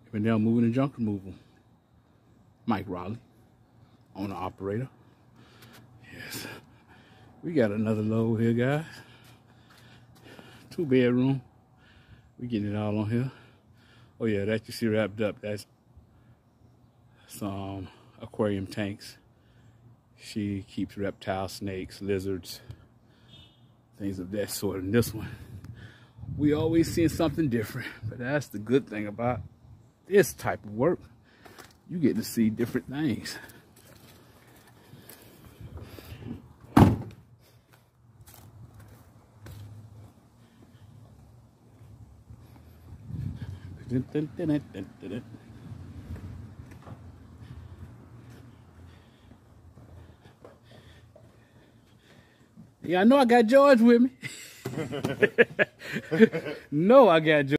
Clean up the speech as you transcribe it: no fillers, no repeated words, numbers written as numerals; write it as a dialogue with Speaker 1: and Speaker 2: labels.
Speaker 1: And now moving and junk removal. Mike Raleigh, owner operator. Yes. We got another load here, guys. 2-bedroom. We getting it all on here. Oh yeah, that you see wrapped up, that's some aquarium tanks. She keeps reptiles, snakes, lizards, things of that sort. And this one, we always seeing something different. But that's the good thing about this type of work. You get to see different things. Yeah, I know I got George with me. No, I got George.